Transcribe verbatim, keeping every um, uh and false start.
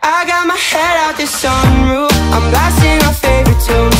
I got my head out the sunroof, I'm blasting